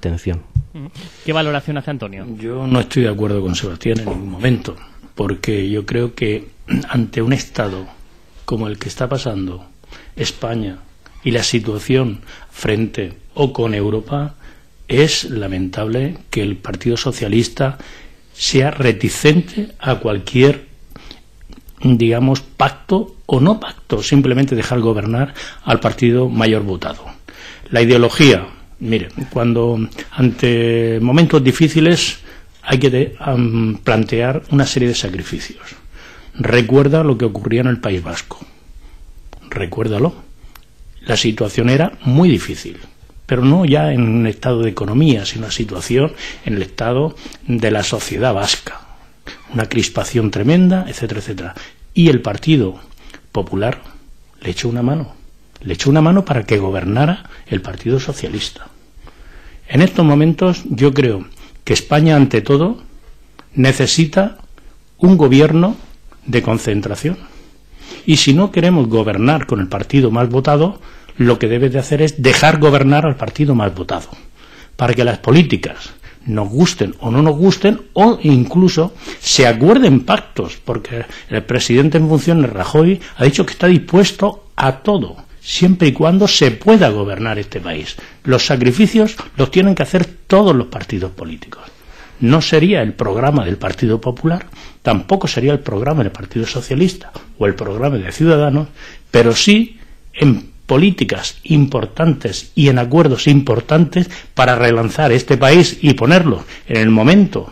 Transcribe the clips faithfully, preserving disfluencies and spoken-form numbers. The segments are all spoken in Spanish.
abstención. ¿Qué valoración hace Antonio? Yo no estoy de acuerdo con Sebastián en ningún momento, porque yo creo que ante un Estado como el que está pasando España y la situación frente o con Europa, es lamentable que el Partido Socialista sea reticente a cualquier, digamos, pacto o no pacto, simplemente dejar gobernar al partido mayor votado. La ideología, mire, cuando ante momentos difíciles hay que de, um, plantear una serie de sacrificios. Recuerda lo que ocurría en el País Vasco. Recuérdalo. La situación era muy difícil, pero no ya en un estado de economía, sino una situación en el estado de la sociedad vasca. Una crispación tremenda, etcétera, etcétera. Y el Partido Popular le echó una mano. Le echó una mano para que gobernara el Partido Socialista. En estos momentos yo creo que España, ante todo, necesita un gobierno de concentración. Y si no queremos gobernar con el partido más votado, lo que debe de hacer es dejar gobernar al partido más votado, para que las políticas nos gusten o no nos gusten, o incluso se acuerden pactos, porque el presidente en funciones, Rajoy, ha dicho que está dispuesto a todo, siempre y cuando se pueda gobernar este país. Los sacrificios los tienen que hacer todos los partidos políticos. No sería el programa del Partido Popular, tampoco sería el programa del Partido Socialista o el programa de Ciudadanos, pero sí en políticas importantes y en acuerdos importantes para relanzar este país y ponerlo en el momento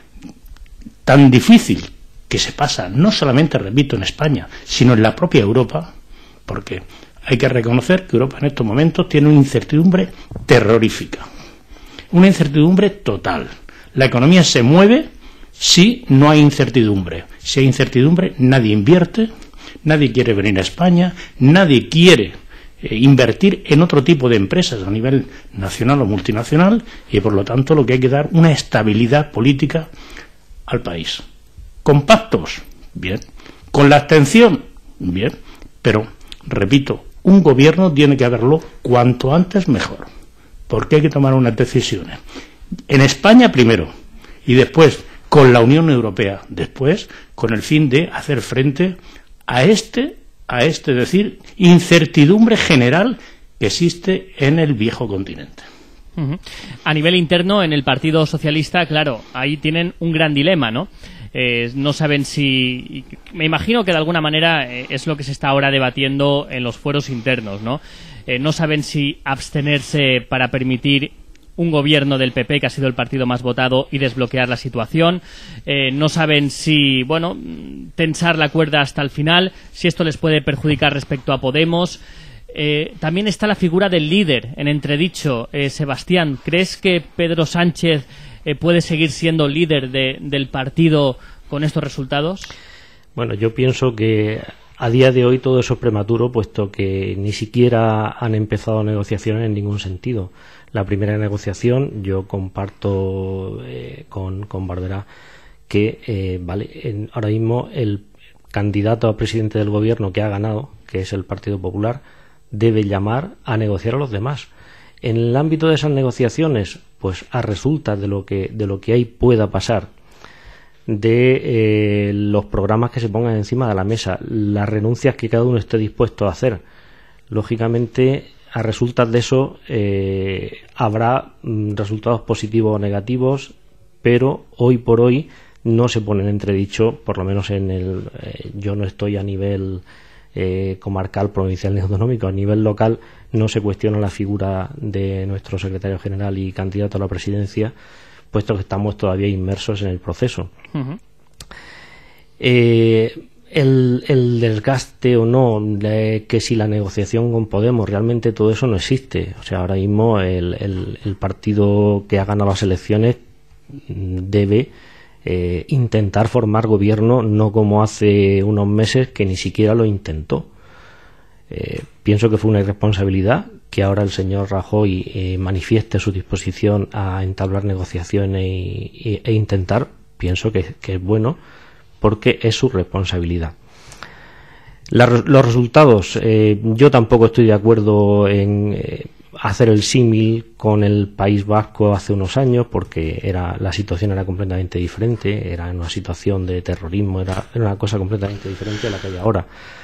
tan difícil que se pasa, no solamente, repito, en España, sino en la propia Europa, porque hay que reconocer que Europa en estos momentos tiene una incertidumbre terrorífica, una incertidumbre total. La economía se mueve si no hay incertidumbre. Si hay incertidumbre, nadie invierte, nadie quiere venir a España, nadie quiere eh, invertir en otro tipo de empresas a nivel nacional o multinacional, y por lo tanto lo que hay que dar una estabilidad política al país. Con pactos, bien. Con la abstención, bien. Pero, repito, un gobierno tiene que haberlo cuanto antes mejor, porque hay que tomar unas decisiones. En España primero, y después con la Unión Europea, después con el fin de hacer frente a este, a este, es decir, incertidumbre general que existe en el viejo continente. Uh-huh. A nivel interno, en el Partido Socialista, claro, ahí tienen un gran dilema, ¿no? Eh, no saben si... Me imagino que de alguna manera eh, es lo que se está ahora debatiendo en los fueros internos, ¿no? Eh, no saben si abstenerse para permitir un gobierno del P P, que ha sido el partido más votado, y desbloquear la situación. Eh, no saben si, bueno, tensar la cuerda hasta el final, si esto les puede perjudicar respecto a Podemos. Eh, también está la figura del líder en entredicho. Eh, Sebastián, ¿crees que Pedro Sánchez eh, puede seguir siendo líder de, del partido con estos resultados? Bueno, yo pienso que a día de hoy todo eso es prematuro, puesto que ni siquiera han empezado negociaciones en ningún sentido. La primera negociación, yo comparto eh, con, con Barberá que eh, vale, en, ahora mismo el candidato a presidente del gobierno que ha ganado, que es el Partido Popular, debe llamar a negociar a los demás. En el ámbito de esas negociaciones, pues a resultas de lo que, de lo que ahí pueda pasar, de eh, los programas que se pongan encima de la mesa, las renuncias que cada uno esté dispuesto a hacer, lógicamente a resultas de eso eh, habrá mm, resultados positivos o negativos, pero hoy por hoy no se pone en entredicho, por lo menos en el eh, yo no estoy a nivel eh, comarcal, provincial ni autonómico, a nivel local no se cuestiona la figura de nuestro secretario general y candidato a la presidencia, puesto que estamos todavía inmersos en el proceso. Uh-huh. eh, El, el desgaste o no, de que si la negociación con Podemos, realmente todo eso no existe. O sea, ahora mismo el, el, el partido que ha ganado las elecciones debe eh, intentar formar gobierno, no como hace unos meses que ni siquiera lo intentó. Eh, pienso que fue una irresponsabilidad que ahora el señor Rajoy eh, manifieste su disposición a entablar negociaciones e, e intentar. Pienso que, que es bueno, porque es su responsabilidad. La, los resultados, eh, yo tampoco estoy de acuerdo en... Eh, hacer el símil con el País Vasco hace unos años, porque era la situación era completamente diferente, era una situación de terrorismo, era, era una cosa completamente diferente a la que hay ahora.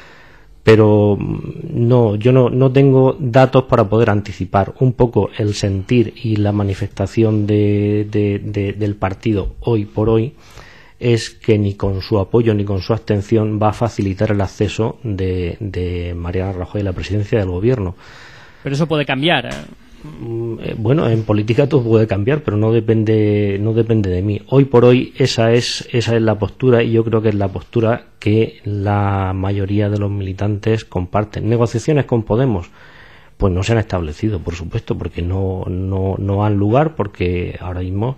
Pero no, yo no, no tengo datos para poder anticipar un poco el sentir y la manifestación de, de, de, del partido hoy por hoy. Es que ni con su apoyo ni con su abstención va a facilitar el acceso de, de Mariano Rajoy a la presidencia del gobierno. Pero eso puede cambiar. Bueno, en política todo puede cambiar, pero no depende no depende de mí. Hoy por hoy esa es esa es la postura, y yo creo que es la postura que la mayoría de los militantes comparten. Negociaciones con Podemos pues no se han establecido, por supuesto, porque no no no han lugar, porque ahora mismo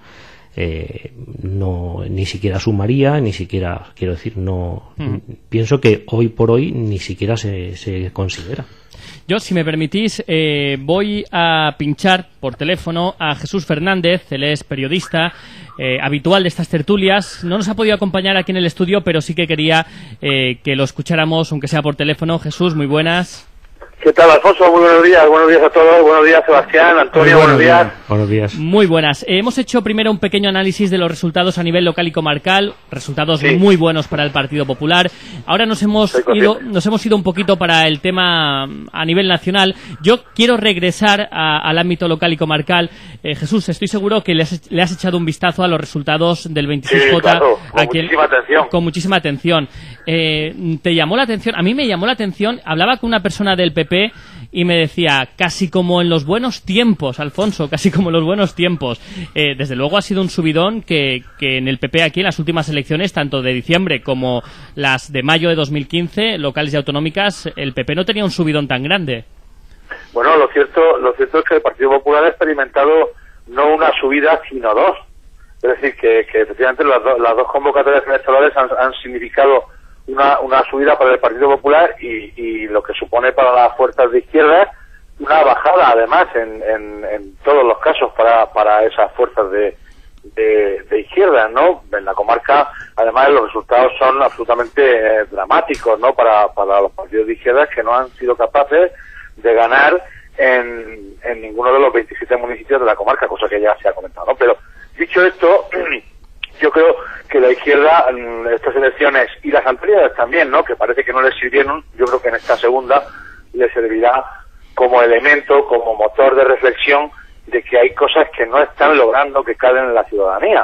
Eh, no ni siquiera sumaría, ni siquiera, quiero decir, no mm. pienso que hoy por hoy ni siquiera se, se considera. Yo, si me permitís, eh, voy a pinchar por teléfono a Jesús Fernández. Él es periodista eh, habitual de estas tertulias. No nos ha podido acompañar aquí en el estudio, pero sí que quería eh, que lo escucháramos, aunque sea por teléfono. Jesús, muy buenas. ¿Qué tal, Alfonso? Muy buenos días. Buenos días a todos. Buenos días, Sebastián, Antonio. Buenos días. Buenos días. Muy buenas. Eh, hemos hecho primero un pequeño análisis de los resultados a nivel local y comarcal, resultados sí. muy buenos para el Partido Popular. Ahora nos hemos ido, nos hemos ido un poquito para el tema a nivel nacional. Yo quiero regresar a, al ámbito local y comarcal. Eh, Jesús, estoy seguro que le has, le has echado un vistazo a los resultados del veintiséis J. Sí, claro, con aquí, muchísima atención. Con muchísima atención. Eh, ¿Te llamó la atención? A mí me llamó la atención. Hablaba con una persona del P P y me decía, casi como en los buenos tiempos, Alfonso, casi como en los buenos tiempos. Eh, desde luego ha sido un subidón que, que en el P P aquí en las últimas elecciones, tanto de diciembre como las de mayo de dos mil quince, locales y autonómicas, el P P no tenía un subidón tan grande. Bueno, lo cierto, lo cierto es que el Partido Popular ha experimentado no una subida, sino dos. Es decir, que, que efectivamente las, do, las dos convocatorias electorales han, han significado Una, una subida para el Partido Popular y, y lo que supone para las fuerzas de izquierda una bajada, además, en, en, en todos los casos para, para esas fuerzas de, de, de izquierda, ¿no? En la comarca, además, los resultados son absolutamente eh, dramáticos, ¿no? Para, para los partidos de izquierda que no han sido capaces de ganar en, en ninguno de los veintisiete municipios de la comarca, cosa que ya se ha comentado, ¿no? Pero, dicho esto, yo creo que la izquierda, en estas elecciones y las anteriores también, ¿no?, que parece que no les sirvieron, yo creo que en esta segunda les servirá como elemento, como motor de reflexión de que hay cosas que no están logrando que calen en la ciudadanía.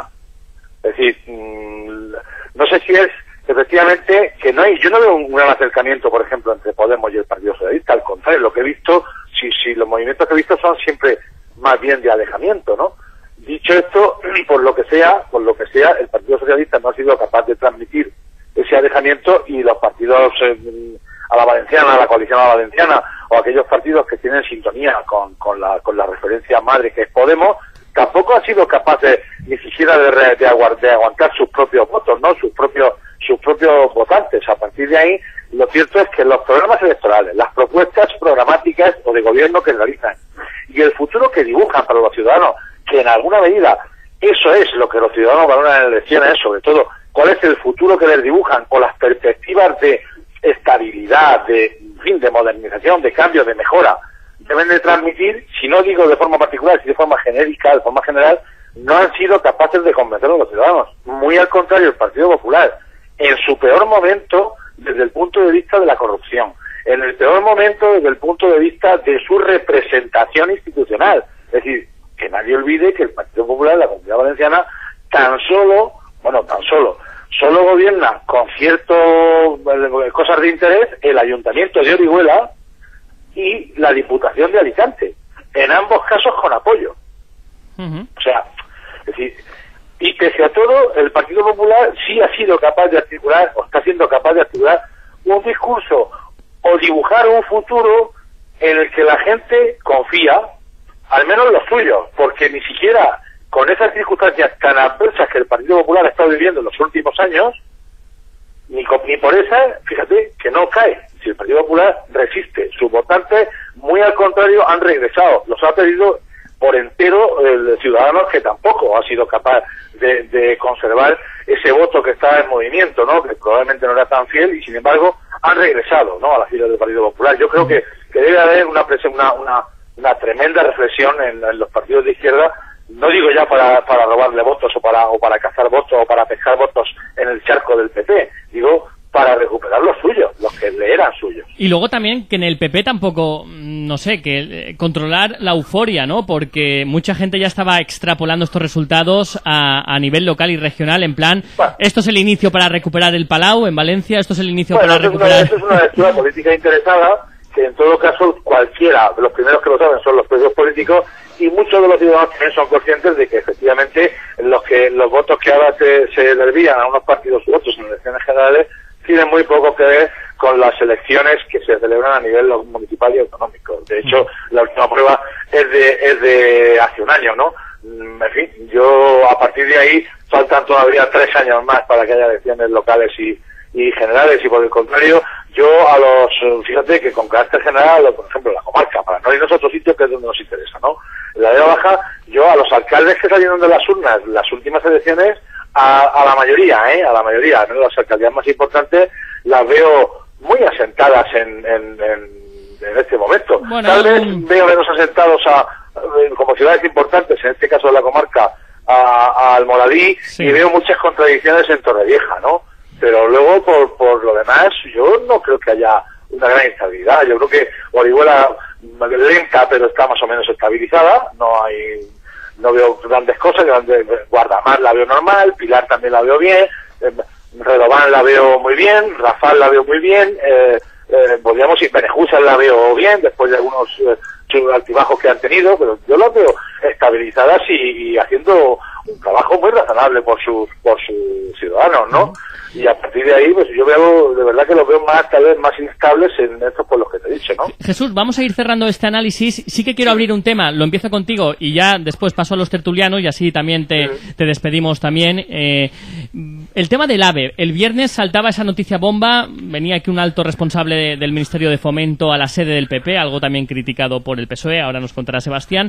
Es decir, mmm, no sé si es efectivamente que no hay, yo no veo un gran acercamiento, por ejemplo, entre Podemos y el Partido Socialista, al contrario, lo que he visto, si, si los movimientos que he visto son siempre más bien de alejamiento, ¿no? Dicho esto, por lo que sea, por lo que sea, el Partido Socialista no ha sido capaz de transmitir ese alejamiento y los partidos eh, a la valenciana, a la coalición a la valenciana, o aquellos partidos que tienen sintonía con, con la con la referencia madre que es Podemos, tampoco han sido capaces ni siquiera de, re, de, aguar, de aguantar sus propios votos, ¿no? Sus propios sus propios votantes. A partir de ahí, lo cierto es que los programas electorales, las propuestas programáticas o de gobierno que realizan y el futuro que dibujan para los ciudadanos, que en alguna medida eso es lo que los ciudadanos valoran en elecciones, sobre todo cuál es el futuro que les dibujan o las perspectivas de estabilidad, de, en fin, de modernización, de cambio, de mejora, deben de transmitir, si no digo de forma particular, si de forma genérica, de forma general, no han sido capaces de convencer a los ciudadanos. Muy al contrario, el Partido Popular, en su peor momento, desde el punto de vista de la corrupción, en el peor momento desde el punto de vista de su representación institucional, es decir, que nadie olvide que el Partido Popular de la Comunidad Valenciana tan solo, bueno, tan solo, solo gobierna con ciertas cosas de interés el Ayuntamiento de Orihuela y la Diputación de Alicante, en ambos casos con apoyo. Uh-huh. O sea, es decir, y pese a todo, el Partido Popular sí ha sido capaz de articular, o está siendo capaz de articular, un discurso o dibujar un futuro en el que la gente confía, al menos los suyos, porque ni siquiera con esas circunstancias tan adversas que el Partido Popular ha estado viviendo en los últimos años, ni, con, ni por esas, fíjate, que no cae. Si el Partido Popular resiste, sus votantes, muy al contrario, han regresado. Los ha pedido por entero el ciudadanos que tampoco ha sido capaz de, de conservar ese voto que está en movimiento, ¿no?, que probablemente no era tan fiel y sin embargo han regresado, ¿no?, a las filas del Partido Popular. Yo creo que, que debe haber una, una, una una tremenda reflexión en, en los partidos de izquierda, no digo ya para, para robarle votos o para, o para cazar votos o para pescar votos en el charco del P P, digo para recuperar los suyos, los que le eran suyos. Y luego también que en el P P tampoco, no sé, que eh, controlar la euforia, ¿no? Porque mucha gente ya estaba extrapolando estos resultados a, a nivel local y regional, en plan, bueno, esto es el inicio para recuperar el Palau en Valencia, esto es el inicio bueno, para recuperar... Eso es una lectura política interesada, que en todo caso cualquiera, los primeros que lo saben son los partidos políticos, y muchos de los ciudadanos también son conscientes de que efectivamente los que los votos que ahora se, se desvían a unos partidos u otros en elecciones generales tienen muy poco que ver con las elecciones que se celebran a nivel municipal y autonómico. De hecho, la última prueba es de, es de hace un año, ¿no? En fin, yo a partir de ahí faltan todavía tres años más para que haya elecciones locales y, y generales, y por el contrario, yo a los, fíjate que con carácter general, por ejemplo, la comarca, para no irnos a otro sitio que es donde nos interesa, ¿no? En la Vega Baja, yo a los alcaldes que salieron de las urnas las últimas elecciones, a, a la mayoría, ¿eh? A la mayoría, ¿no? Las alcaldías más importantes las veo muy asentadas en, en, en, en este momento. Bueno, Tal vez um... veo menos asentados a, como ciudades importantes, en este caso de la comarca, a, a Almoradí, sí. Y veo muchas contradicciones en Torrevieja, ¿no? Pero luego, por, por lo demás, yo no creo que haya una gran estabilidad. Yo creo que Orihuela, lenta, pero está más o menos estabilizada. No hay, no veo grandes cosas. Grandes, Guardamar la veo normal, Pilar también la veo bien, eh, Redován la veo muy bien, Rafal la veo muy bien, eh, eh, podríamos ir, Benejúzar la veo bien, después de algunos eh, altibajos que han tenido, pero yo las veo estabilizadas y, y haciendo un trabajo muy razonable por sus por sus ciudadanos, ¿no? Uh-huh. Y a partir de ahí, pues yo veo, de verdad que los veo más, tal vez más inestables en estos pueblos que te he dicho, ¿no? Jesús, vamos a ir cerrando este análisis. Sí que quiero abrir un tema, lo empiezo contigo y ya después paso a los tertulianos y así también te, uh-huh. te despedimos también. Eh, el tema del AVE. El viernes saltaba esa noticia bomba, venía aquí un alto responsable de, del Ministerio de Fomento a la sede del P P, algo también criticado por el P S O E, ahora nos contará Sebastián.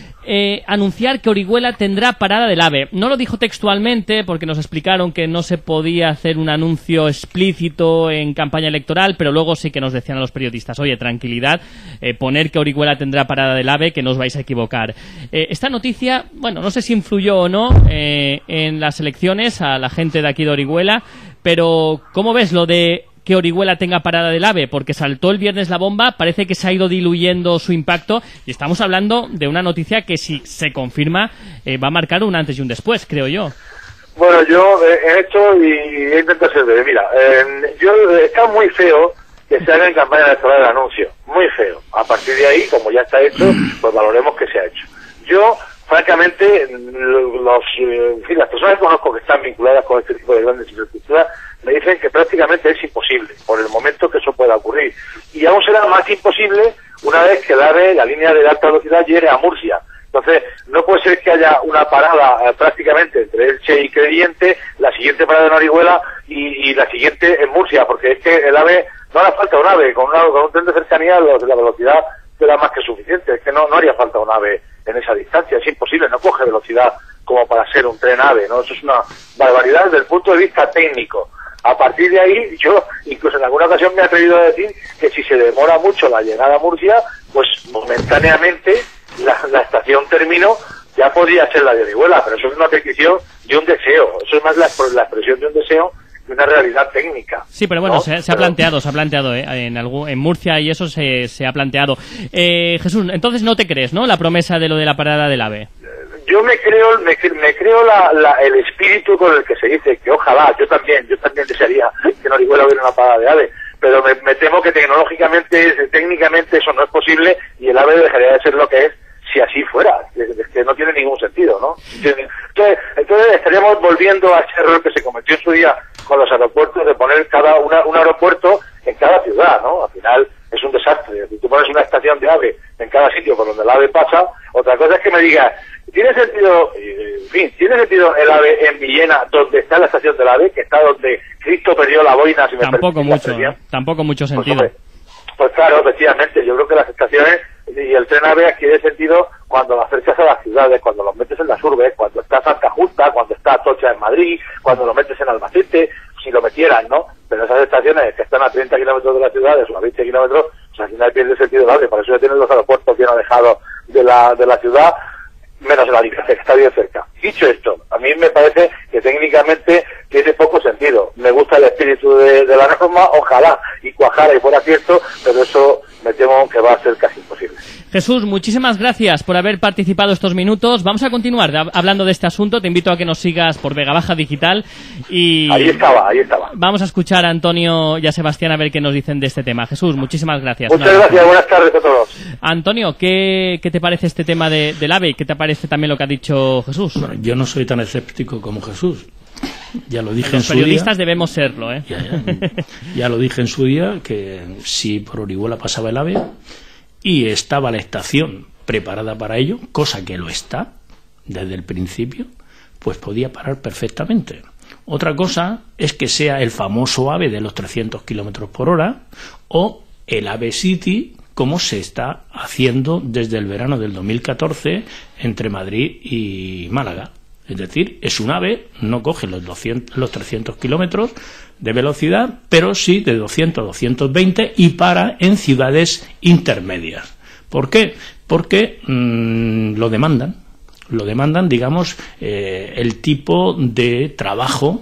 Eh, anunciar que Orihuela tendrá parada del AVE. No lo dijo textualmente porque nos explicaron que no se podía hacer un anuncio explícito en campaña electoral, pero luego sí que nos decían a los periodistas, oye, tranquilidad, eh, poner que Orihuela tendrá parada del AVE, que no os vais a equivocar. Eh, esta noticia, bueno, no sé si influyó o no eh, en las elecciones a la gente de aquí de Orihuela, pero ¿cómo ves lo de que Orihuela tenga parada del AVE? Porque saltó el viernes la bomba, parece que se ha ido diluyendo su impacto y estamos hablando de una noticia que si se confirma eh, va a marcar un antes y un después, creo yo. Bueno, yo he hecho y he intentado ser breve. Mira, eh, yo está muy feo que se haga en campaña electoral el anuncio, muy feo. A partir de ahí, como ya está hecho, pues valoremos que se ha hecho. Yo, francamente, los, en fin, las personas que conozco que están vinculadas con este tipo de grandes infraestructuras me dicen que prácticamente es imposible por el momento que eso pueda ocurrir. Y aún será más imposible una vez que el AVE, la línea de alta velocidad, llegue a Murcia. Entonces, no puede ser que haya una parada eh, prácticamente entre Elche y Crevillente, la siguiente parada en Orihuela y, y la siguiente en Murcia, porque es que el AVE, no hará falta un AVE, con, una, con un tren de cercanía la velocidad será más que suficiente, es que no, no haría falta un AVE en esa distancia, es imposible, no coge velocidad como para ser un tren AVE, ¿no? Eso es una barbaridad desde el punto de vista técnico. A partir de ahí, yo incluso en alguna ocasión me he atrevido a decir que si se demora mucho la llegada a Murcia, pues momentáneamente la, la estación término ya podría ser la de Orihuela, pero eso es una petición y un deseo, eso es más la, la expresión de un deseo que una realidad técnica. Sí, pero bueno, ¿no? se, se ha planteado, se ha planteado ¿eh? en, algún, en Murcia y eso se, se ha planteado. Eh, Jesús, entonces no te crees, ¿no?, la promesa de lo de la parada del AVE. Yo me creo, me, me creo la, la, el espíritu con el que se dice que ojalá, yo también, yo también desearía que en Orihuela hubiera una parada de AVE, pero me, me temo que tecnológicamente, técnicamente eso no es posible y el AVE dejaría de ser lo que es si así fuera, es que no tiene ningún sentido, ¿no? Entonces, entonces estaríamos volviendo a ese error que se cometió en su día con los aeropuertos de poner cada una, un aeropuerto en cada ciudad, ¿no? Al final es un desastre. Si tú pones una estación de AVE en cada sitio por donde el AVE pasa, otra cosa es que me digas, ¿tiene sentido, en fin, tiene sentido el AVE en Villena, donde está la estación del AVE, que está donde Cristo perdió la boina? Si me tampoco mucho, ¿no? Tampoco mucho sentido. Pues, pues claro, efectivamente, yo creo que las estaciones y el tren AVE adquiere sentido cuando lo acercas a las ciudades, cuando los metes en las urbes, cuando está Santa Justa, cuando está Atocha en Madrid, cuando lo metes en Albacete, si lo metieran, ¿no? Pero esas estaciones que están a treinta kilómetros de las ciudades o a veinte kilómetros, pues al final pierde sentido el AVE. Para eso ya tienen los aeropuertos bien alejados de la, de la ciudad, menos el Alicante, que está bien cerca. Dicho esto, a mí me parece que técnicamente tiene poco sentido. Me gusta el espíritu de, de la norma, ojalá y cuajara y fuera cierto, pero eso me temo que va a ser casi imposible. Jesús, muchísimas gracias por haber participado estos minutos. Vamos a continuar de, hablando de este asunto. Te invito a que nos sigas por Vega Baja Digital. Y ahí estaba, ahí estaba. Vamos a escuchar a Antonio y a Sebastián a ver qué nos dicen de este tema. Jesús, muchísimas gracias. Muchas Nada. gracias, buenas tardes a todos. Antonio, ¿qué, qué te parece este tema de, del AVE? ¿Qué te parece también lo que ha dicho Jesús? Bueno, yo no soy tan escéptico como Jesús. Ya lo dije en su día. Los periodistas debemos serlo, ¿eh? Ya, ya. Ya lo dije en su día, que si por Orihuela pasaba el AVE y estaba la estación preparada para ello, cosa que lo está desde el principio, pues podía parar perfectamente. Otra cosa es que sea el famoso AVE de los trescientos kilómetros por hora o el AVE City, como se está haciendo desde el verano del dos mil catorce entre Madrid y Málaga. Es decir, es un AVE, no coge los, doscientos, los trescientos kilómetros de velocidad, pero sí de doscientos a doscientos veinte y para en ciudades intermedias. ¿Por qué? Porque mmm, lo demandan. Lo demandan, digamos, eh, el tipo de trabajo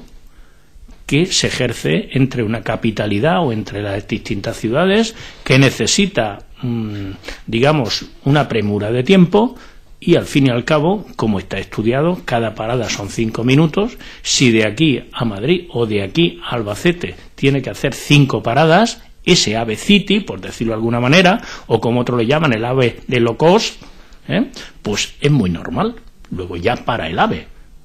que se ejerce entre una capitalidad o entre las distintas ciudades, que necesita, mmm, digamos, una premura de tiempo. Y al fin y al cabo, como está estudiado, cada parada son cinco minutos. Si de aquí a Madrid o de aquí a Albacete tiene que hacer cinco paradas, ese AVE City, por decirlo de alguna manera, o como otros le llaman el AVE de low cost, ¿eh? pues es muy normal. Luego ya para el AVE.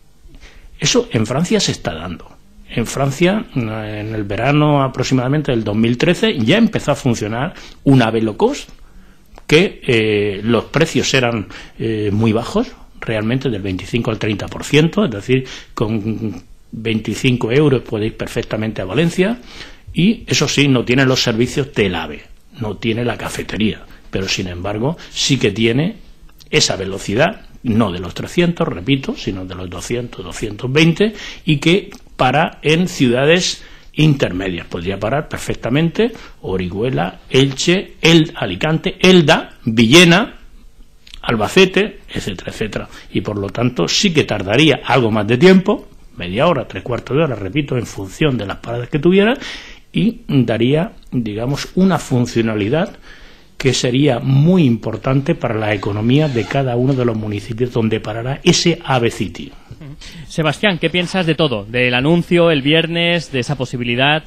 Eso en Francia se está dando. En Francia, en el verano aproximadamente del dos mil trece, ya empezó a funcionar un AVE low cost, que eh, los precios eran eh, muy bajos, realmente del veinticinco al treinta por ciento, es decir, con veinticinco euros podéis perfectamente a Valencia, y eso sí, no tiene los servicios del AVE, no tiene la cafetería, pero sin embargo sí que tiene esa velocidad, no de los trescientos, repito, sino de los doscientos, doscientos veinte, y que para en ciudades intermedias, podría parar perfectamente Orihuela, Elche, El Alicante, Elda, Villena, Albacete, etcétera, etcétera. Y por lo tanto sí que tardaría algo más de tiempo, media hora, tres cuartos de hora, repito, en función de las paradas que tuviera, y daría, digamos, una funcionalidad que sería muy importante para la economía de cada uno de los municipios donde parará ese AVE City. Sebastián, ¿qué piensas de todo? Del anuncio el viernes, de esa posibilidad.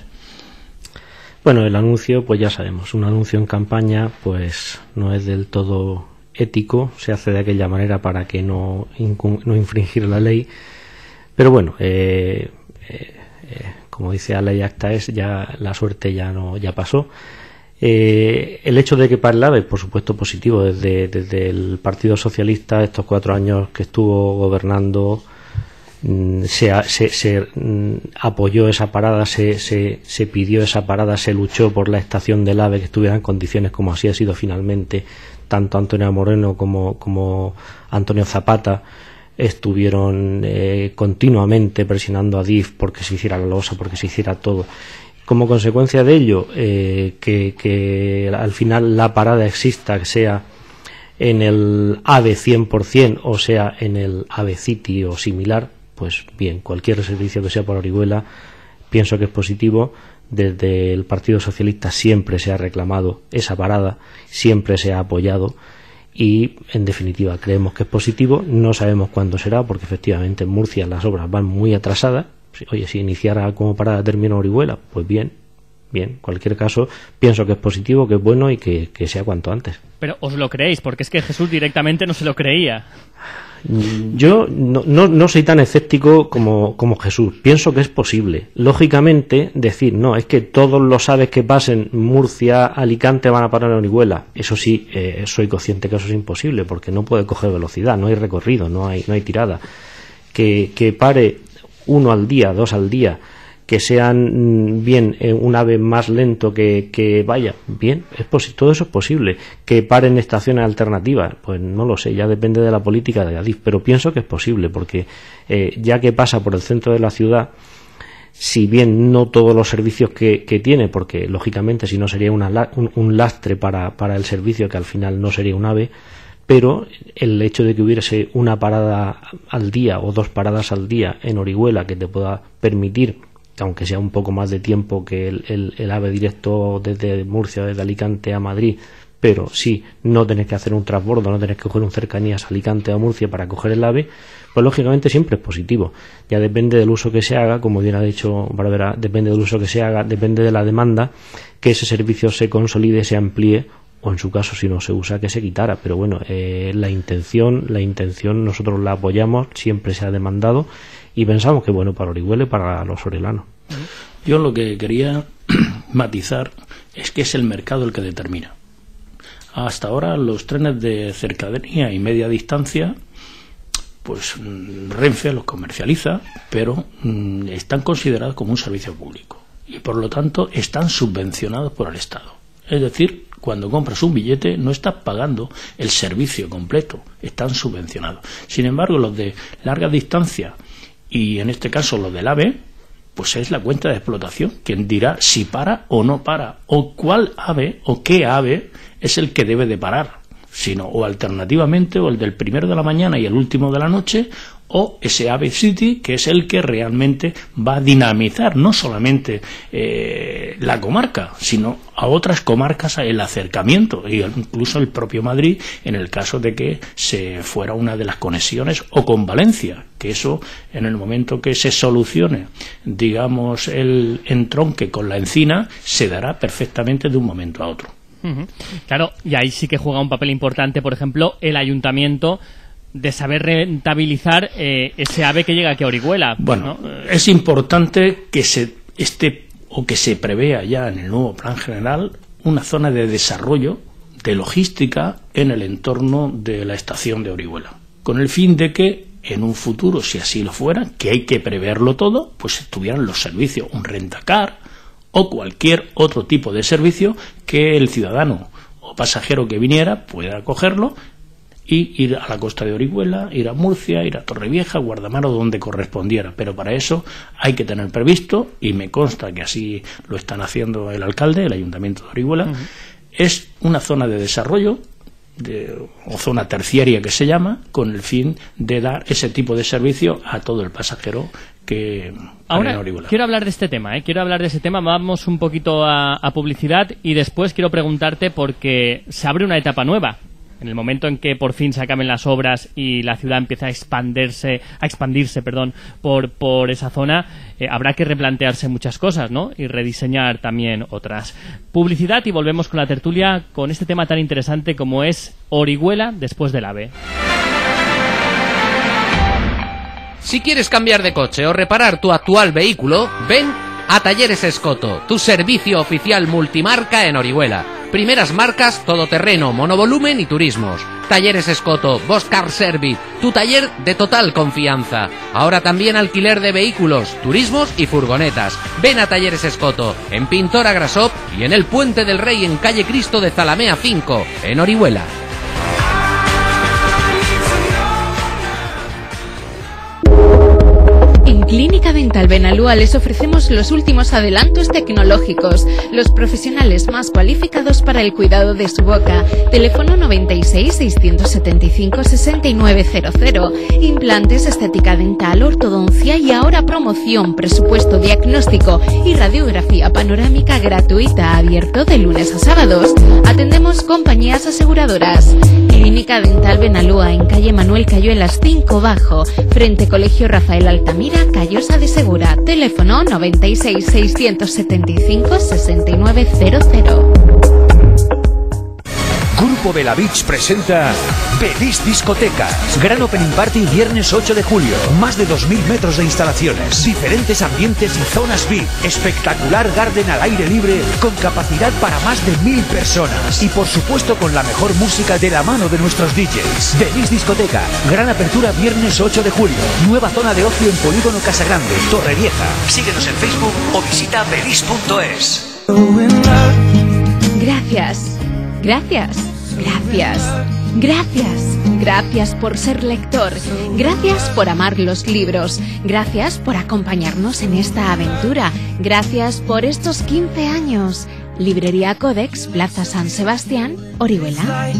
Bueno, el anuncio, pues ya sabemos, un anuncio en campaña pues no es del todo ético, se hace de aquella manera para que no, no infringir la ley, pero bueno, eh, eh, eh, como dice la ley acta es, ya la suerte ya no ya pasó. Eh, el hecho de que pare el AVE, por supuesto positivo, desde, desde el Partido Socialista, estos cuatro años que estuvo gobernando, se, se, se apoyó esa parada, se, se, se pidió esa parada, se luchó por la estación del AVE que estuviera en condiciones como así ha sido finalmente. Tanto Antonio Moreno como, como Antonio Zapata estuvieron eh, continuamente presionando a D I F porque se hiciera la losa, porque se hiciera todo. Como consecuencia de ello, eh, que, que al final la parada exista, que sea en el AVE cien por ciento o sea en el AVE City o similar, pues bien, cualquier servicio que sea por Orihuela, pienso que es positivo. Desde el Partido Socialista siempre se ha reclamado esa parada, siempre se ha apoyado y, en definitiva, creemos que es positivo. No sabemos cuándo será, porque efectivamente en Murcia las obras van muy atrasadas. Oye, si iniciara como parada término Orihuela, pues bien, bien. En cualquier caso, pienso que es positivo, que es bueno y que, que sea cuanto antes. Pero os lo creéis, porque es que Jesús directamente no se lo creía. Yo no, no, no soy tan escéptico como, como Jesús. Pienso que es posible. Lógicamente, decir, no, es que todos los aves que pasen Murcia, Alicante van a parar en Orihuela. Eso sí, eh, soy consciente que eso es imposible, porque no puede coger velocidad, no hay recorrido, no hay, no hay tirada. Que, que pare uno al día, dos al día, que sean bien eh, un ave más lento que, que vaya, bien, es posi- todo eso es posible. Que paren estaciones alternativas, pues no lo sé, ya depende de la política de Adif, pero pienso que es posible, porque eh, ya que pasa por el centro de la ciudad, si bien no todos los servicios que, que tiene, porque lógicamente si no sería una, un, un lastre para, para el servicio, que al final no sería un AVE, pero el hecho de que hubiese una parada al día o dos paradas al día en Orihuela que te pueda permitir, aunque sea un poco más de tiempo que el, el, el AVE directo desde Murcia, desde Alicante a Madrid, pero sí, no tenés que hacer un transbordo, no tenés que coger un cercanías a Alicante o a Murcia para coger el AVE, pues lógicamente siempre es positivo. Ya depende del uso que se haga, como bien ha dicho Barbera, depende del uso que se haga, depende de la demanda, que ese servicio se consolide, se amplíe, o en su caso, si no se usa, que se quitara. Pero bueno, eh, la intención, la intención nosotros la apoyamos, siempre se ha demandado, y pensamos que bueno para Orihuela y para los oriolanos. Yo lo que quería matizar es que es el mercado el que determina. Hasta ahora los trenes de cercanía y media distancia, pues Renfe los comercializa, pero mmm, están considerados como un servicio público y por lo tanto están subvencionados por el Estado. Es decir, cuando compras un billete no estás pagando el servicio completo, están subvencionados. Sin embargo, los de larga distancia y en este caso los del AVE, pues es la cuenta de explotación quien dirá si para o no para, o cuál AVE o qué AVE es el que debe de parar, sino o alternativamente o el del primero de la mañana y el último de la noche, o ese AVE City, que es el que realmente va a dinamizar no solamente eh, la comarca, sino a otras comarcas el acercamiento, y incluso el propio Madrid, en el caso de que se fuera una de las conexiones, o con Valencia, que eso en el momento que se solucione, digamos, el entronque con la Encina, se dará perfectamente de un momento a otro. Uh-huh. Claro, y ahí sí que juega un papel importante, por ejemplo, el ayuntamiento, de saber rentabilizar eh, ese AVE que llega aquí a Orihuela. Bueno, ¿no? Es importante que se esté o que se prevea ya en el nuevo plan general una zona de desarrollo de logística en el entorno de la estación de Orihuela, con el fin de que en un futuro, si así lo fuera, que hay que preverlo todo, pues estuvieran los servicios, un rentacar o cualquier otro tipo de servicio que el ciudadano o pasajero que viniera pueda cogerlo y ir a la costa de Orihuela, ir a Murcia, ir a Torrevieja, Guardamar o donde correspondiera. Pero para eso hay que tener previsto, y me consta que así lo están haciendo el alcalde, el Ayuntamiento de Orihuela, uh-huh. Es una zona de desarrollo, de, o zona terciaria que se llama, con el fin de dar ese tipo de servicio a todo el pasajero que... Ahora quiero hablar de este tema, ¿eh? quiero hablar de ese tema, vamos un poquito a, a publicidad y después quiero preguntarte porque se abre una etapa nueva. En el momento en que por fin se acaben las obras y la ciudad empieza a expandirse, a expandirse, perdón, por por esa zona, eh, habrá que replantearse muchas cosas, ¿no? Y rediseñar también otras. Publicidad y volvemos con la tertulia con este tema tan interesante como es Orihuela después del AVE. Si quieres cambiar de coche o reparar tu actual vehículo, ven a Talleres Escoto, tu servicio oficial multimarca en Orihuela. Primeras marcas, todoterreno, monovolumen y turismos. Talleres Escoto, Bosch Car Service, tu taller de total confianza. Ahora también alquiler de vehículos, turismos y furgonetas. Ven a Talleres Escoto, en Pintora Grasop y en el Puente del Rey en calle Cristo de Zalamea cinco, en Orihuela. En Clínica Dental Benalúa les ofrecemos los últimos adelantos tecnológicos, los profesionales más cualificados para el cuidado de su boca. Teléfono noventa y seis, seiscientos setenta y cinco, sesenta y nueve cero cero. Implantes, estética dental, ortodoncia y ahora promoción, presupuesto diagnóstico y radiografía panorámica gratuita, abierto de lunes a sábados. Atendemos compañías aseguradoras. Clínica Dental Benalúa en calle Manuel Cayuelas cinco Bajo, frente Colegio Rafael Altamira, Callosa de Segura. Teléfono noventa y seis, seiscientos setenta y cinco, sesenta y nueve cero cero. Grupo Bella Beach presenta Belis Discotecas. Gran Opening Party viernes ocho de julio. Más de dos mil metros de instalaciones, diferentes ambientes y zonas V I P. Espectacular garden al aire libre con capacidad para más de mil personas. Y por supuesto con la mejor música de la mano de nuestros D Js. Belis Discoteca. Gran apertura viernes ocho de julio. Nueva zona de ocio en Polígono Casagrande, Torrevieja. Síguenos en Facebook o visita belis punto es. Gracias. Gracias, gracias. Gracias, gracias por ser lector, gracias por amar los libros, gracias por acompañarnos en esta aventura, gracias por estos quince años. Librería Codex, Plaza San Sebastián, Orihuela.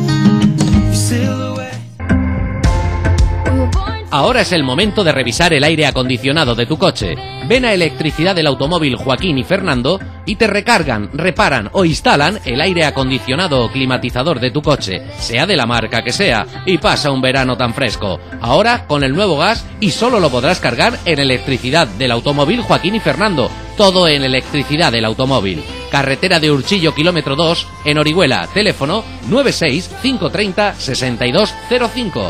Ahora es el momento de revisar el aire acondicionado de tu coche. Ven a Electricidad del Automóvil Joaquín y Fernando y te recargan, reparan o instalan el aire acondicionado o climatizador de tu coche, sea de la marca que sea, y pasa un verano tan fresco. Ahora con el nuevo gas y solo lo podrás cargar en Electricidad del Automóvil Joaquín y Fernando. Todo en Electricidad del Automóvil. Carretera de Urchillo, kilómetro dos, en Orihuela. Teléfono nueve seis cinco tres cero seis dos cero cinco.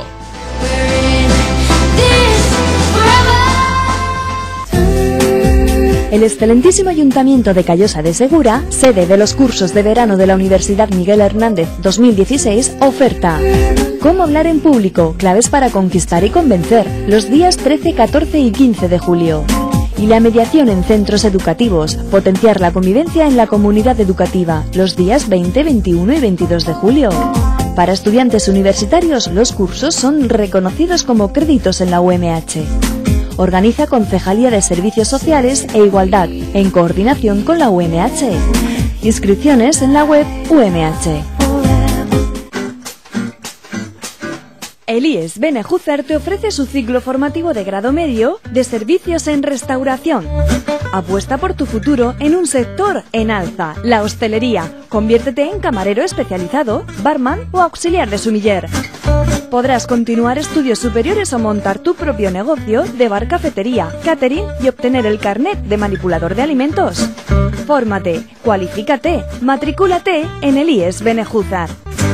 El excelentísimo Ayuntamiento de Callosa de Segura, sede de los cursos de verano de la Universidad Miguel Hernández dos mil dieciséis, oferta Cómo hablar en público, claves para conquistar y convencer, los días trece, catorce y quince de julio. Y la mediación en centros educativos, potenciar la convivencia en la comunidad educativa, los días veinte, veintiuno y veintidós de julio. Para estudiantes universitarios, los cursos son reconocidos como créditos en la U M H. Organiza Concejalía de Servicios Sociales e Igualdad, en coordinación con la U M H. Inscripciones en la web U M H. El I E S Benejúzar te ofrece su ciclo formativo de grado medio de servicios en restauración. Apuesta por tu futuro en un sector en alza, la hostelería. Conviértete en camarero especializado, barman o auxiliar de sumiller. Podrás continuar estudios superiores o montar tu propio negocio de bar, cafetería, catering y obtener el carnet de manipulador de alimentos. Fórmate, cualifícate, matricúlate en el I E S Benejúzar.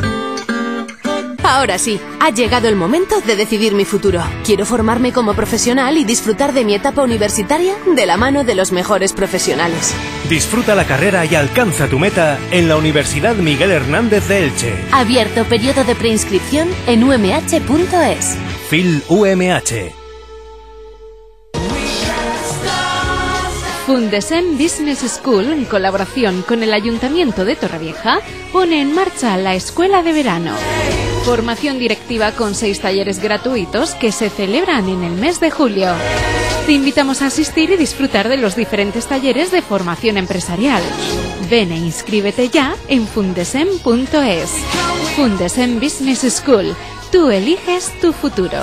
Ahora sí, ha llegado el momento de decidir mi futuro. Quiero formarme como profesional y disfrutar de mi etapa universitaria de la mano de los mejores profesionales. Disfruta la carrera y alcanza tu meta en la Universidad Miguel Hernández de Elche. Abierto periodo de preinscripción en u m h punto es. Fil U M H. Fundesem Business School, en colaboración con el Ayuntamiento de Torrevieja, pone en marcha la Escuela de Verano. Formación directiva con seis talleres gratuitos que se celebran en el mes de julio. Te invitamos a asistir y disfrutar de los diferentes talleres de formación empresarial. Ven e inscríbete ya en fundesem punto es. Fundesem Business School. Tú eliges tu futuro.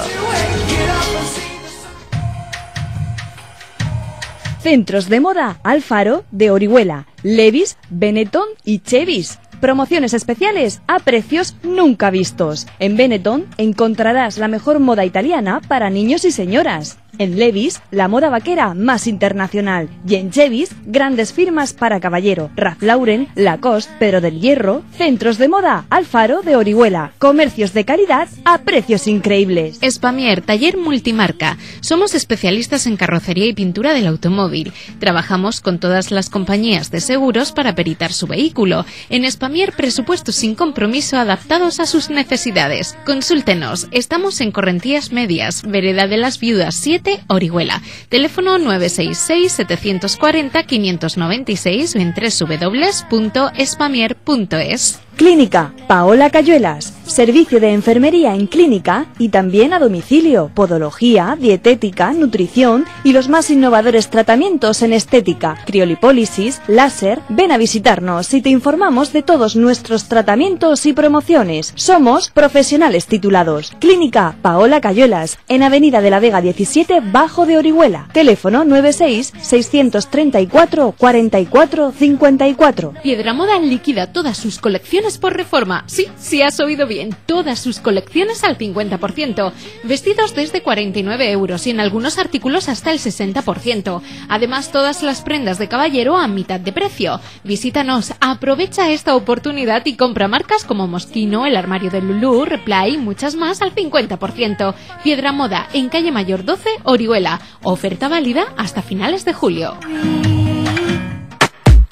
Centros de moda Alfaro de Orihuela, Levi's, Benetton y Chevis. Promociones especiales a precios nunca vistos. En Benetton encontrarás la mejor moda italiana para niños y señoras. En Levi's, la moda vaquera más internacional. Y en Chevis, grandes firmas para caballero. Ralph Lauren, Lacoste, Pedro del Hierro. Centros de moda Alfaro de Orihuela. Comercios de calidad a precios increíbles. Spamier, taller multimarca. Somos especialistas en carrocería y pintura del automóvil. Trabajamos con todas las compañías de seguros para peritar su vehículo. En Spamier, presupuestos sin compromiso adaptados a sus necesidades. Consúltenos. Estamos en Correntías Medias, Vereda de las Viudas siete, Orihuela. Teléfono nueve seis seis, siete cuatro cero, cinco nueve seis o en doble u doble u doble u punto spamier punto es. Clínica Paola Cayuelas, servicio de enfermería en clínica y también a domicilio, podología, dietética, nutrición y los más innovadores tratamientos en estética, criolipólisis, láser. Ven a visitarnos y te informamos de todos nuestros tratamientos y promociones. Somos profesionales titulados. Clínica Paola Cayuelas, en Avenida de la Vega diecisiete, Bajo de Orihuela. Teléfono nueve seis, seis tres cuatro, cuatro cuatro cinco cuatro. Piedra Moda liquida todas sus colecciones por reforma. Sí, sí has oído bien. Todas sus colecciones al cincuenta por ciento. Vestidos desde cuarenta y nueve euros y en algunos artículos hasta el sesenta por ciento. Además, todas las prendas de caballero a mitad de precio. Visítanos, aprovecha esta oportunidad y compra marcas como Moschino, el armario de Lulú, Reply y muchas más al cincuenta por ciento. Piedra Moda, en calle Mayor doce, Orihuela. Oferta válida hasta finales de julio.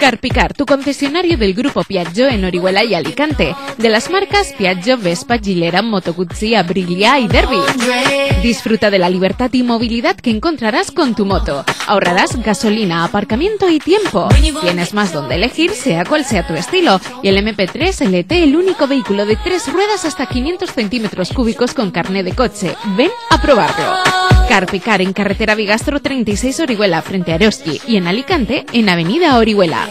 Carpicar, tu concesionario del grupo Piaggio en Orihuela y Alicante, de las marcas Piaggio, Vespa, Gilera, Moto Guzzi, Aprilia y Derby. Disfruta de la libertad y movilidad que encontrarás con tu moto. Ahorrarás gasolina, aparcamiento y tiempo. Tienes más donde elegir, sea cual sea tu estilo. Y el eme pe tres L T, el único vehículo de tres ruedas hasta quinientos centímetros cúbicos con carné de coche. Ven a probarlo. Carpicar en carretera Bigastro treinta y seis Orihuela frente a Eroski y en Alicante en avenida Orihuela.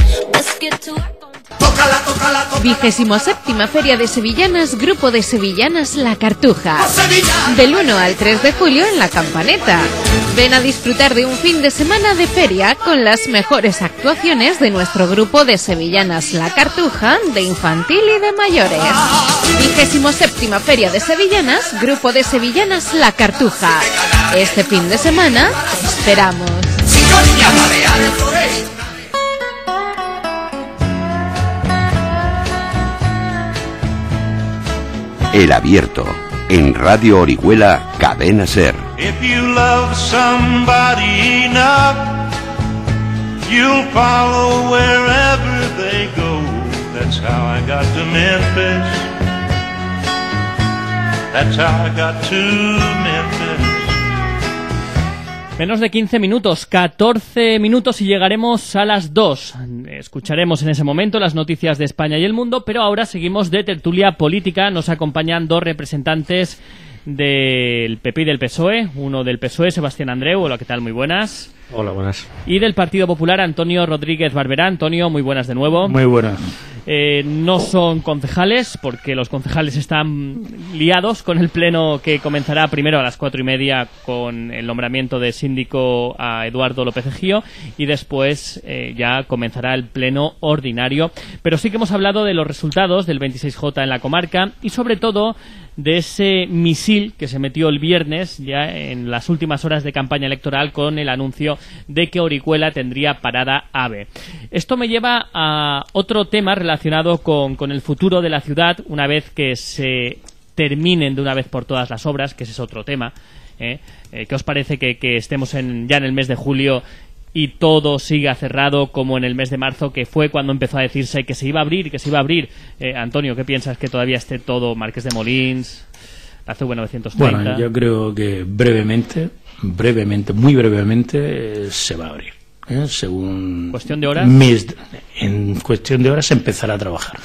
Vigésimo séptima Feria de Sevillanas, Grupo de Sevillanas La Cartuja. Del uno al tres de julio en La Campaneta. Ven a disfrutar de un fin de semana de feria con las mejores actuaciones de nuestro Grupo de Sevillanas La Cartuja, de infantil y de mayores. Vigésimo séptima Feria de Sevillanas, Grupo de Sevillanas La Cartuja. Este fin de semana esperamos. El Abierto, en Radio Orihuela, Cadena Ser. If you love somebody enough, you'll follow wherever they go. That's how I got to Memphis. That's how I got to Memphis. Menos de quince minutos, catorce minutos y llegaremos a las dos. Escucharemos en ese momento las noticias de España y el mundo, pero ahora seguimos de tertulia política. Nos acompañan dos representantes del P P y del P S O E. Uno del P S O E, Sebastián Andreu. Hola, ¿qué tal? Muy buenas. Hola, buenas. Y del Partido Popular, Antonio Rodríguez Barberá. Antonio, muy buenas de nuevo. Muy buenas. Eh, no son concejales, porque los concejales están liados con el pleno que comenzará primero a las cuatro y media con el nombramiento de síndico a Eduardo López Ejío y después eh, ya comenzará el pleno ordinario. Pero sí que hemos hablado de los resultados del veintiséis J en la comarca y sobre todo de ese misil que se metió el viernes ya en las últimas horas de campaña electoral con el anuncio de que Orihuela tendría parada AVE. Esto me lleva a otro tema relacionado con, con el futuro de la ciudad una vez que se terminen de una vez por todas las obras, que ese es otro tema. ¿eh? Eh, ¿Qué os parece que, que estemos en, ya en el mes de julio y todo siga cerrado como en el mes de marzo, que fue cuando empezó a decirse que se iba a abrir, que se iba a abrir? Eh, Antonio, ¿qué piensas? ¿Que todavía esté todo Marqués de Molins, la C V novecientos treinta? Bueno, yo creo que brevemente, brevemente, muy brevemente, eh, se va a abrir. ¿eh? Según ¿Cuestión de horas? Mis, en cuestión de horas se empezará a trabajar.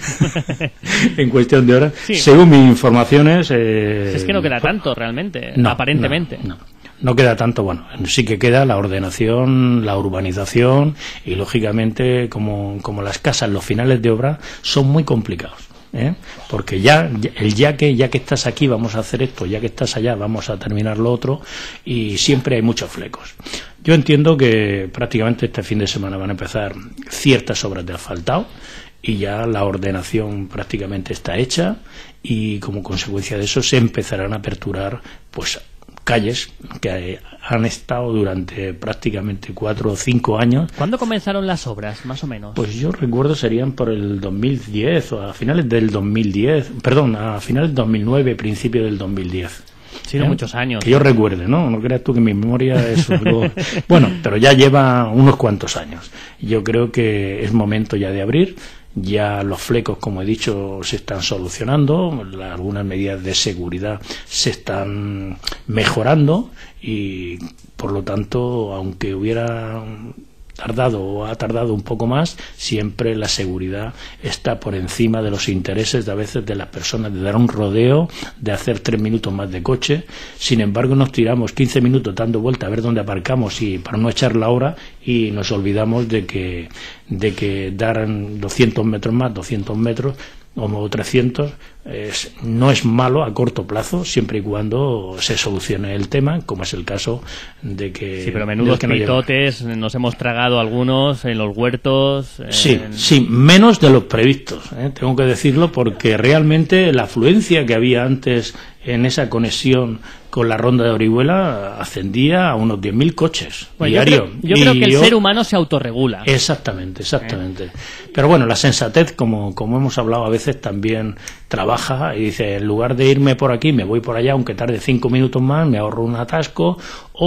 En cuestión de horas, sí. Según mis informaciones... Eh, es que no queda tanto realmente, no, aparentemente. No, no. No queda tanto, bueno, sí que queda la ordenación, la urbanización y, lógicamente, como, como las casas, los finales de obra son muy complicados. ¿eh? Porque ya, el ya que, ya que estás aquí vamos a hacer esto, ya que estás allá vamos a terminar lo otro y siempre hay muchos flecos. Yo entiendo que prácticamente este fin de semana van a empezar ciertas obras de asfaltado y ya la ordenación prácticamente está hecha y como consecuencia de eso se empezarán a aperturar pues calles que han estado durante prácticamente cuatro o cinco años. ¿Cuándo comenzaron las obras, más o menos? Pues yo recuerdo serían por el dos mil diez o a finales del dos mil diez, perdón, a finales del dos mil nueve, principio del dos mil diez. Sí, ¿eh? Muchos años. Que yo recuerde, ¿no? No creas tú que mi memoria es algo... Bueno, pero ya lleva unos cuantos años. Yo creo que es momento ya de abrir. Ya los flecos, como he dicho, se están solucionando, algunas medidas de seguridad se están mejorando y, por lo tanto, aunque hubiera tardado o ha tardado un poco más, siempre la seguridad está por encima de los intereses de a veces de las personas, de dar un rodeo, de hacer tres minutos más de coche. Sin embargo, nos tiramos quince minutos dando vuelta a ver dónde aparcamos y para no echar la hora y nos olvidamos de que de que dar doscientos metros más, doscientos metros o trescientos es, no es malo a corto plazo siempre y cuando se solucione el tema, como es el caso de que... Sí, pero menudos que pitotes no nos hemos tragado algunos en los huertos... En... Sí, sí, menos de los previstos, ¿eh? Tengo que decirlo, porque realmente la afluencia que había antes en esa conexión con la ronda de Orihuela ascendía a unos diez mil coches bueno, diarios. Yo creo, yo creo que yo... el ser humano se autorregula. Exactamente, exactamente. ¿Eh? Pero bueno, la sensatez, como, como hemos hablado a veces, también trabaja y dice, en lugar de irme por aquí, me voy por allá, aunque tarde cinco minutos más, me ahorro un atasco, o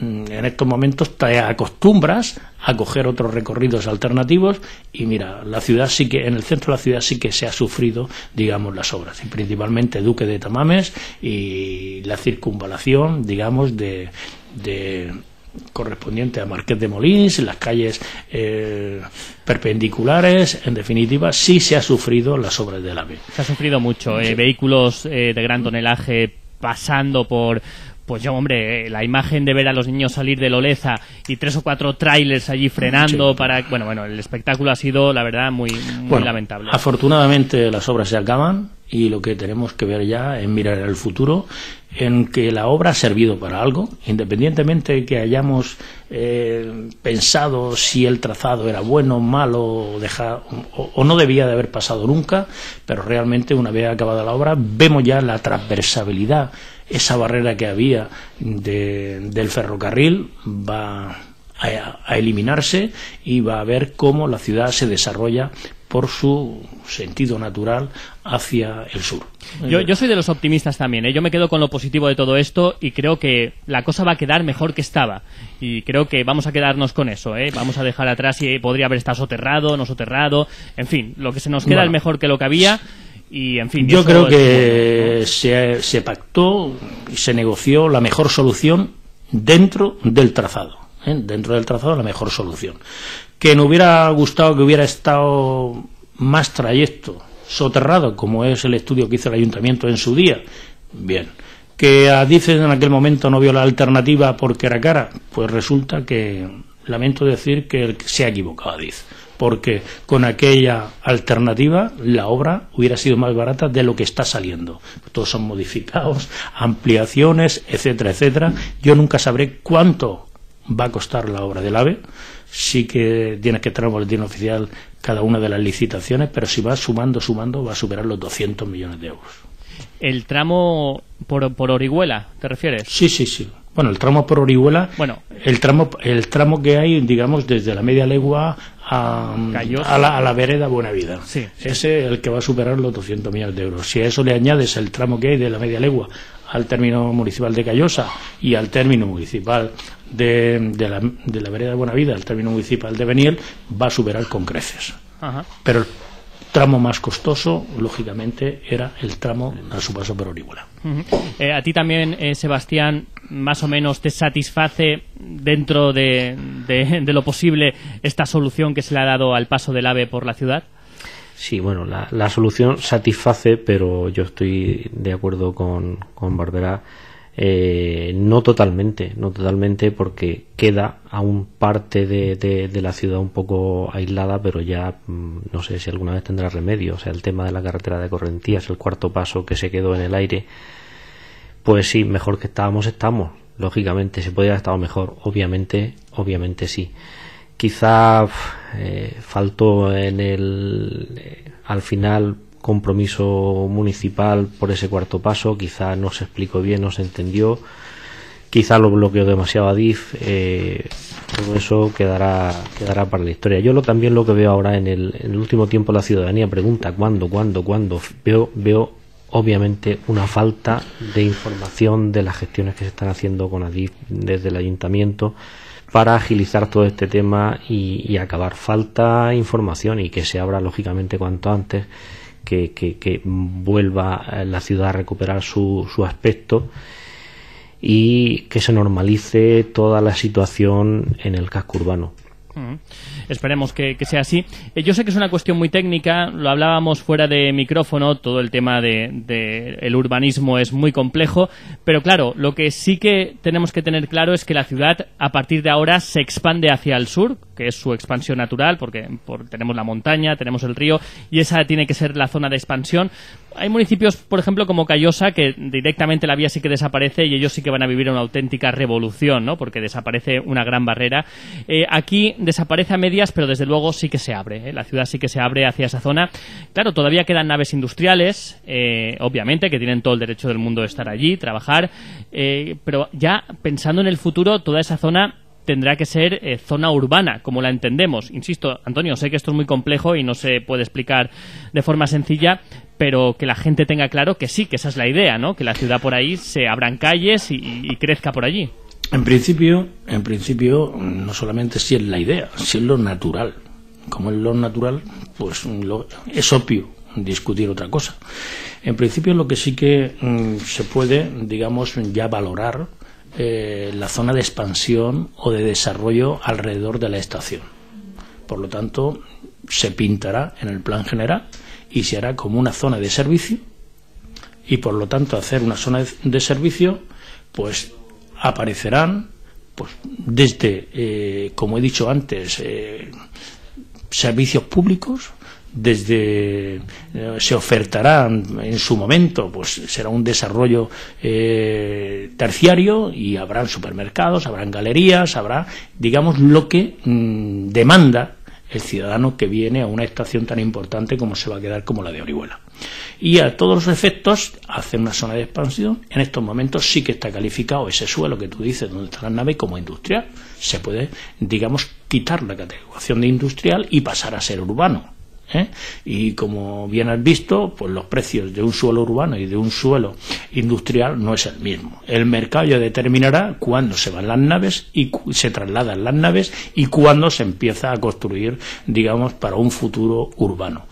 en estos momentos te acostumbras a coger otros recorridos alternativos y mira, la ciudad sí que, en el centro de la ciudad sí que se ha sufrido, digamos, las obras, y principalmente Duque de Tamames y la circunvalación, digamos, de, de correspondiente a Marqués de Molins, las calles eh, perpendiculares, en definitiva, sí se ha sufrido las obras del AVE. Se ha sufrido mucho, eh, sí. Vehículos eh, de gran tonelaje pasando por... Pues yo, hombre, la imagen de ver a los niños salir de Oleza y tres o cuatro trailers allí frenando sí. para... Bueno, bueno, el espectáculo ha sido, la verdad, muy, muy bueno, lamentable. Afortunadamente las obras se acaban y lo que tenemos que ver ya es mirar el futuro, en que la obra ha servido para algo, independientemente de que hayamos eh, pensado si el trazado era bueno, malo o, deja, o, o no debía de haber pasado nunca, pero realmente una vez acabada la obra vemos ya la transversabilidad, esa barrera que había de, del ferrocarril va a, a eliminarse y va a ver cómo la ciudad se desarrolla por su sentido natural hacia el sur. Yo, yo soy de los optimistas también, ¿eh? Yo me quedo con lo positivo de todo esto y creo que la cosa va a quedar mejor que estaba. Y creo que vamos a quedarnos con eso, ¿eh? Vamos a dejar atrás si podría haber estado soterrado, no soterrado, en fin, lo que se nos queda bueno, es mejor que lo que había. Y, en fin, yo creo que bueno, ¿no? se, se pactó y se negoció la mejor solución dentro del trazado, ¿eh? Dentro del trazado la mejor solución. Que nos hubiera gustado que hubiera estado más trayecto soterrado, como es el estudio que hizo el ayuntamiento en su día, bien. Que a Adif en aquel momento no vio la alternativa porque era cara, pues resulta que lamento decir que se ha equivocado Adif, porque con aquella alternativa la obra hubiera sido más barata de lo que está saliendo. Todos son modificados, ampliaciones, etcétera, etcétera. Yo nunca sabré cuánto va a costar la obra del AVE. Sí que tienes que estar en el boletín oficial cada una de las licitaciones, pero si va sumando, sumando, va a superar los doscientos millones de euros. ¿El tramo por, por Orihuela, te refieres? Sí, sí, sí. Bueno, el tramo por Orihuela, bueno, el tramo el tramo que hay, digamos, desde la media legua a, a, la, a la vereda Buenavida. Sí, sí. Ese es el que va a superar los doscientos millones de euros. Si a eso le añades el tramo que hay de la media legua al término municipal de Callosa y al término municipal de, de, la, de la vereda Buenavida, al término municipal de Beniel, va a superar con creces. Ajá. Pero el tramo más costoso, lógicamente, era el tramo a su paso por Orihuela. Uh-huh. eh, a ti también, eh, Sebastián, más o menos te satisface dentro de, de, de lo posible esta solución que se le ha dado al paso del AVE por la ciudad. Sí, bueno, la, la solución satisface, pero yo estoy de acuerdo con, con Barberá, eh, no totalmente, no totalmente, porque queda aún parte de, de, de la ciudad un poco aislada, pero ya no sé si alguna vez tendrá remedio. O sea, el tema de la carretera de Correntías, el cuarto paso que se quedó en el aire, pues sí, mejor que estábamos, estamos. Lógicamente, se podría haber estado mejor, obviamente, obviamente sí. Quizá eh, faltó en el eh, al final compromiso municipal por ese cuarto paso, quizá no se explicó bien, no se entendió, quizá lo bloqueó demasiado Adif, eh, todo eso quedará quedará para la historia. Yo lo, también lo que veo ahora en el, en el último tiempo, la ciudadanía pregunta cuándo, cuándo, cuándo, veo, veo obviamente una falta de información de las gestiones que se están haciendo con Adif desde el ayuntamiento para agilizar todo este tema y, y acabar. Falta información y que se abra lógicamente cuanto antes, que, que, que vuelva la ciudad a recuperar su, su aspecto y que se normalice toda la situación en el casco urbano. Uh-huh. Esperemos que, que sea así. Eh, yo sé que es una cuestión muy técnica, lo hablábamos fuera de micrófono, todo el tema de, de el urbanismo es muy complejo, pero claro, lo que sí que tenemos que tener claro es que la ciudad a partir de ahora se expande hacia el sur, que es su expansión natural, porque por, tenemos la montaña, tenemos el río, y esa tiene que ser la zona de expansión. Hay municipios, por ejemplo, como Callosa, que directamente la vía sí que desaparece y ellos sí que van a vivir una auténtica revolución, ¿no? Porque desaparece una gran barrera. Eh, aquí desaparece a medias, pero desde luego sí que se abre, ¿eh? La ciudad sí que se abre hacia esa zona. Claro, todavía quedan naves industriales, eh, obviamente, que tienen todo el derecho del mundo de estar allí, trabajar, eh, pero ya pensando en el futuro, toda esa zona tendrá que ser eh, zona urbana, como la entendemos. Insisto, Antonio, sé que esto es muy complejo y no se puede explicar de forma sencilla, pero que la gente tenga claro que sí, que esa es la idea, ¿no? Que la ciudad por ahí se abran calles y, y crezca por allí. En principio, en principio, no solamente si es la idea, si es lo natural. Como es lo natural, pues lo, es obvio discutir otra cosa. En principio, lo que sí que mm, se puede, digamos, ya valorar eh, la zona de expansión o de desarrollo alrededor de la estación. Por lo tanto, se pintará en el plan general y se hará como una zona de servicio, y por lo tanto, hacer una zona de, de servicio, pues aparecerán, pues desde, eh, como he dicho antes, eh, servicios públicos, desde eh, se ofertarán en su momento, pues será un desarrollo eh, terciario, y habrán supermercados, habrán galerías, habrá, digamos, lo que mmm, demanda el ciudadano que viene a una estación tan importante como se va a quedar como la de Orihuela. Y a todos los efectos, hacer una zona de expansión, en estos momentos sí que está calificado ese suelo que tú dices, donde está la nave, como industrial. Se puede, digamos, quitar la categorización de industrial y pasar a ser urbano. ¿eh? Y como bien has visto, pues los precios de un suelo urbano y de un suelo industrial no es el mismo. El mercado ya determinará cuándo se van las naves y se trasladan las naves y cuándo se empieza a construir, digamos, para un futuro urbano.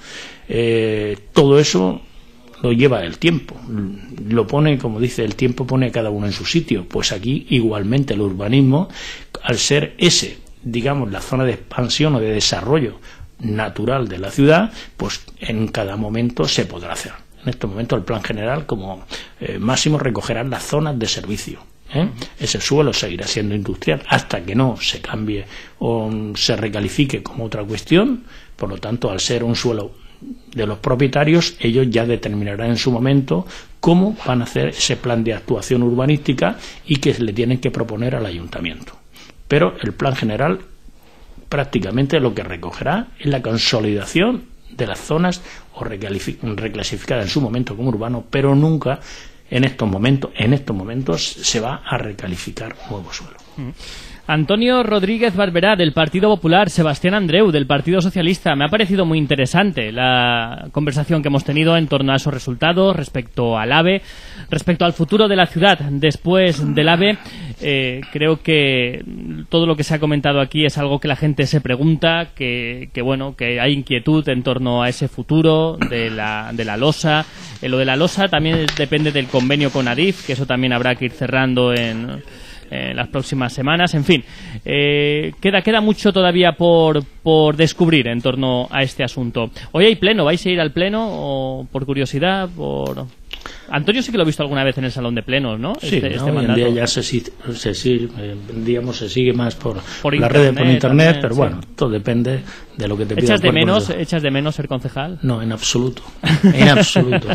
Eh, todo eso lo lleva el tiempo, lo pone, como dice, el tiempo pone a cada uno en su sitio. Pues aquí igualmente el urbanismo, al ser ese, digamos, la zona de expansión o de desarrollo natural de la ciudad, pues en cada momento se podrá hacer. En este momento el plan general, como eh, máximo, recogerá las zonas de servicio. ¿eh? Ese suelo seguirá siendo industrial hasta que no se cambie o se recalifique como otra cuestión. Por lo tanto, al ser un suelo de los propietarios, ellos ya determinarán en su momento cómo van a hacer ese plan de actuación urbanística y que le tienen que proponer al ayuntamiento. Pero el plan general prácticamente lo que recogerá es la consolidación de las zonas o reclasificadas en su momento como urbano, pero nunca en estos momentos, en estos momentos se va a recalificar nuevo suelo. Mm. Antonio Rodríguez Barberá, del Partido Popular, Sebastián Andreu, del Partido Socialista. Me ha parecido muy interesante la conversación que hemos tenido en torno a esos resultados, respecto al AVE, respecto al futuro de la ciudad después del AVE. Eh, creo que todo lo que se ha comentado aquí es algo que la gente se pregunta, que, que bueno, que hay inquietud en torno a ese futuro de la, de la losa. Eh, lo de la losa también depende del convenio con Adif, que eso también habrá que ir cerrando en... en las próximas semanas. En fin, eh, queda queda mucho todavía por, por descubrir en torno a este asunto. Hoy hay pleno, ¿vais a ir al pleno o por curiosidad? Por... Antonio sí que lo he visto alguna vez en el salón de plenos, ¿no? Sí, este, ¿no? este Hoy mandato. en día ya se, se, se, digamos, se sigue más por, por la internet, red, por internet, también, pero sí. bueno, todo depende de lo que te pida. ¿Echas de menos, de... ¿Echas de menos ser concejal? No, en absoluto, en absoluto.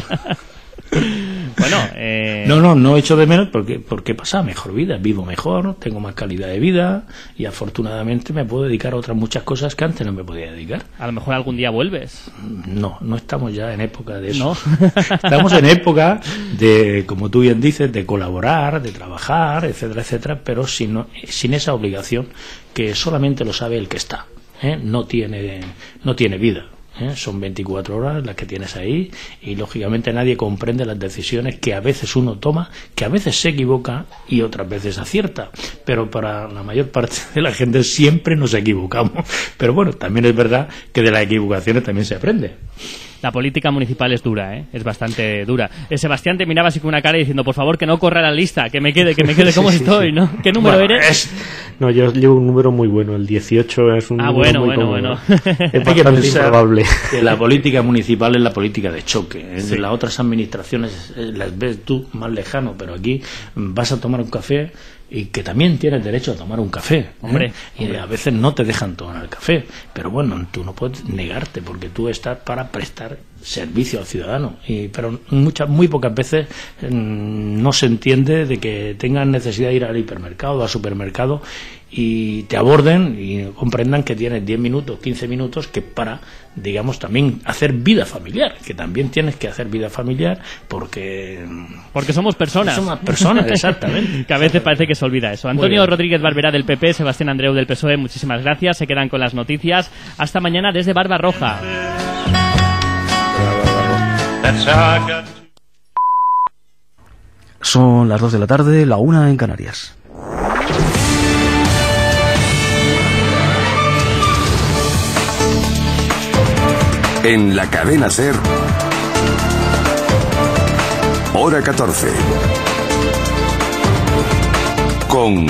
Bueno, eh... no, no, no echo de menos porque porque he pasado mejor vida, vivo mejor, tengo más calidad de vida y afortunadamente me puedo dedicar a otras muchas cosas que antes no me podía dedicar. A lo mejor algún día vuelves. No, no estamos ya en época de eso. ¿No? Estamos en época de, como tú bien dices, de colaborar, de trabajar, etcétera, etcétera, pero sin, sin esa obligación que solamente lo sabe el que está. ¿eh? No tiene, no tiene vida. ¿Eh? Son veinticuatro horas las que tienes ahí y lógicamente nadie comprende las decisiones que a veces uno toma, que a veces se equivoca y otras veces acierta, pero para la mayor parte de la gente siempre nos equivocamos. Pero bueno, también es verdad que de las equivocaciones también se aprende. La política municipal es dura, ¿eh? Es bastante dura. Eh, Sebastián te miraba así con una cara diciendo, por favor, que no corra la lista, que me quede, que me quede como sí, sí, estoy, sí. ¿no? ¿Qué número bueno, eres? Es... No, yo llevo un número muy bueno, el dieciocho es un ah, número bueno, muy bueno, bueno, bueno. Es Hay que bastante pensar improbable. que la política municipal es la política de choque. Sí. En las otras administraciones eh, las ves tú más lejano, pero aquí vas a tomar un café y que también tienes derecho a tomar un café. Hombre, ¿eh? Y hombre. a veces no te dejan tomar el café, pero bueno, tú no puedes negarte porque tú estás para prestar servicio al ciudadano. Y, pero muchas, muy pocas veces mmm, no se entiende de que tengan necesidad de ir al hipermercado o al supermercado y te aborden y comprendan que tienes diez minutos, quince minutos que para, digamos, también hacer vida familiar, que también tienes que hacer vida familiar porque... Porque somos personas. Somos personas, exactamente. Que a veces parece que se olvida eso. Antonio bien. Rodríguez Barberá del P P, Sebastián Andreu del P S O E, muchísimas gracias. Se quedan con las noticias. Hasta mañana desde Barbarroja. Son las dos de la tarde, la una en Canarias. En la cadena SER, hora catorce. Con